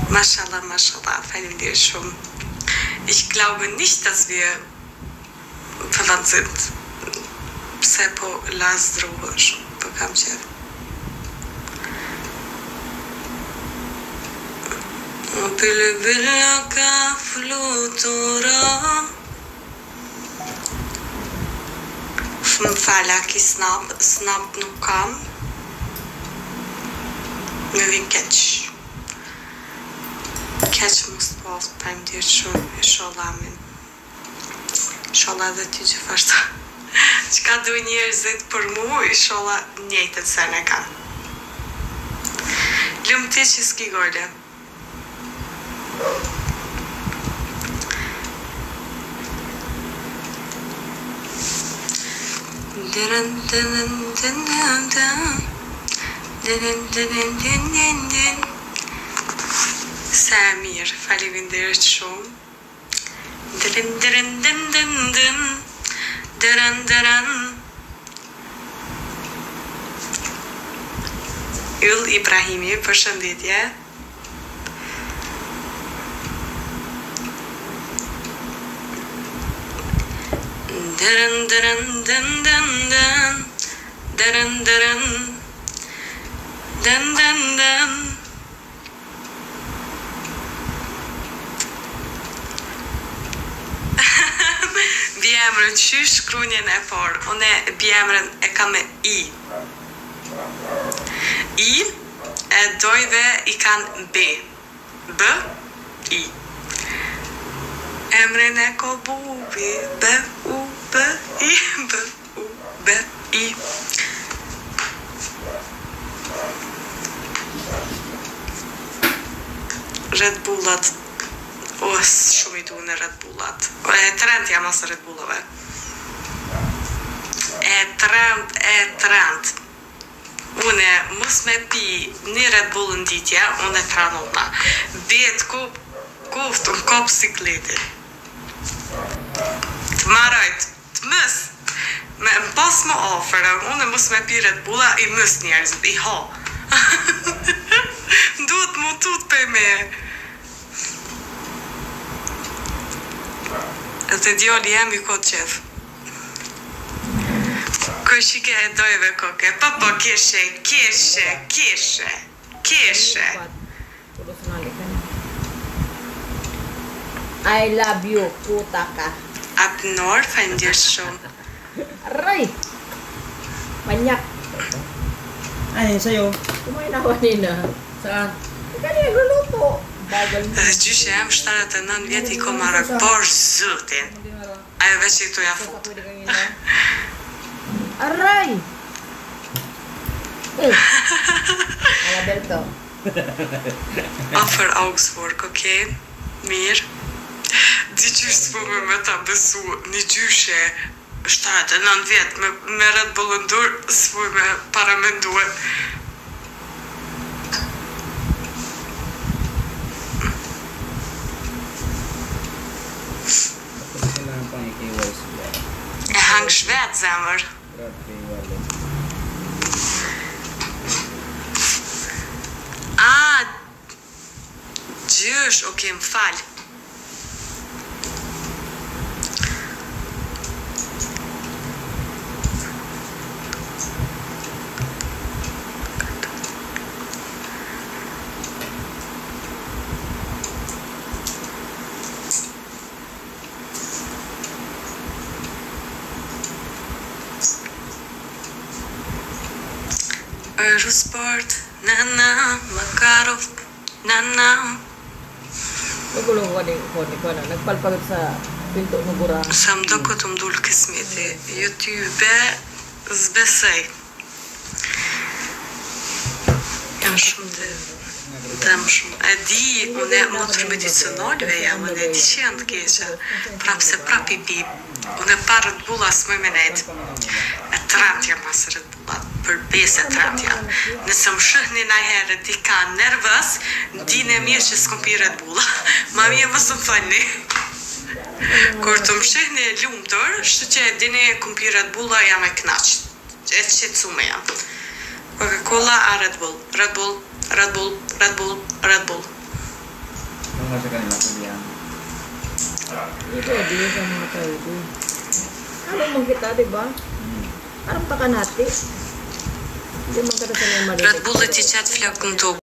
Mashallah, mashallah, faleminderit shumë. Ich glaube nicht, dass wir verwandt sind. Pse po lazdrohesh, po kam qef. Bülbülla ka flutura. Më fala ki snap nuk kam. Më vin keq. Keq mos po faleminderit shumë, inshallah amin. Inshallah dhe ty gjithashtu. Çka duhet njerëzit për mu, inshallah njëjtën se ne kanë. Lëm ti që s'ki gole. Samir, faleminderit shumë. Yll Ibrahimi, përshëndetje. Bjemrën qysh shkrunjen e parë. Une bjemrën e kam me I. I e dojve i kanë B. B, I. Emrin e ko bubi. B, U, B, I. B, U, B, I. Red Bullat. Os, shumë i du në Red Bullat. E trend jam asë Red Bullave. E trend. Une, mos me pi një Red Bull në ditja, une tranona. Bet kuftë në kopë sikleti. Të marajt, të mës. Më pas më ofërë, une mos me pi Red Bulla, i mës njerëzit, i ha. Duhet mu tut për me. Dhe djoli jam i kod qef. Këshike e dojve koke. Pa po keshe. I love you, putaka. Abnor, faleminderit shumë. Aray! Banyak. Ay, sa'yo. Kumain ako kanina. Saan? Kanina guluto. Bagal mo. Gjyshe jam 79 vjet i ko Marok, por zëtin. Ajo veç i tu ja fut. Aray! Alberto. Afer Augsburg, okej? Mirë. Di qysh s'po me ta besu një gjyshe 79 vjet me Red Bull në dur, s'po me paramendue. E hang shvet, zemër. Gjysh, okej, më falë. Eurosport, nana, Makarov, nana. Nagulong ko na. Nagpalpagod sa pinto ng gura. Sa më do këtë më dullë kismeti. YouTube, zbesej. Jam shumë dhe më shumë. E di, une motër medicinalve jam, une di që janë të keqe. Prapë se prapë i bib. Une parë të bulla së më menet. E trant jam asë rët bullat. Për bese trant jam. Nëse më shëhni na herë di ka nervës, dine mirë që s'kom pi Red Bulla. Ma mirë më së më thëni. Kur të më shëhni e lumëtër, shtë që dine kom pi Red Bulla jam e knaqë. E qëtësume jam. Coca-Cola a Red Bull. Red Bull. nga sa kanila, pwede yan. Pwede sa mga pwede. Ano mong kita, diba? Anong takanati? Hindi man kada sa may Red Bull течет флягом